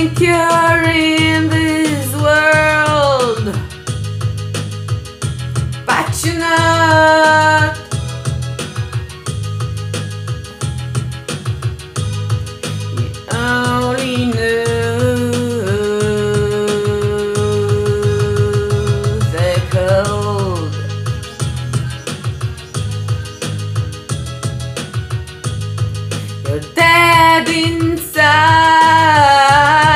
think you're in this world, but you're not. You only know the cold. You're dead inside.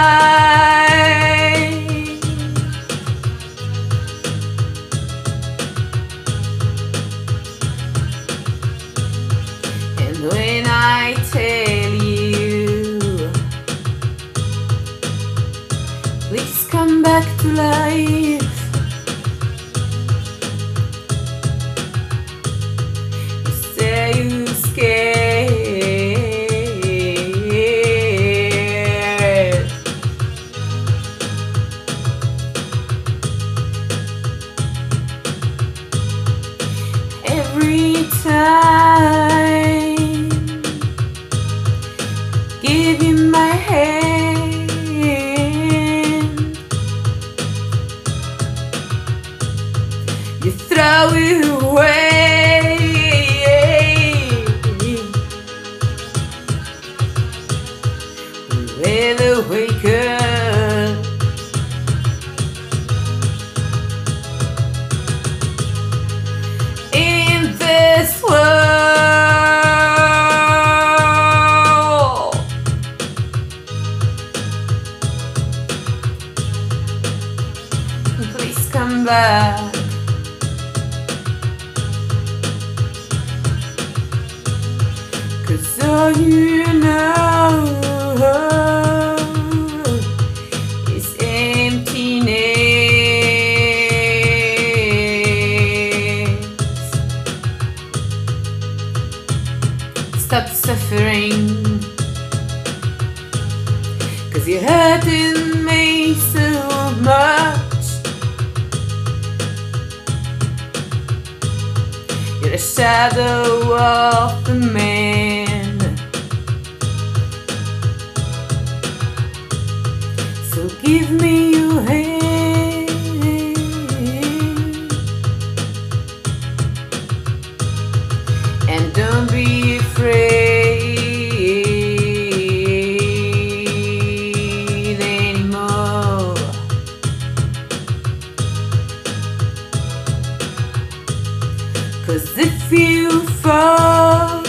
And when I tell you, please come back to life, you say you're scared. Every time, give you my hand, you throw it away. We'll wake up in this world. Please come back, 'cause all you know is emptiness. Stop suffering, 'cause you're hurting me so much. You're a shadow of the man, so give me your hand and don't be afraid anymore. 'Cause if you fall,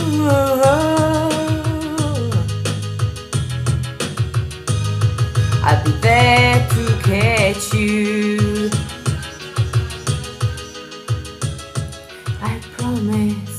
I'll be there to catch you, I promise.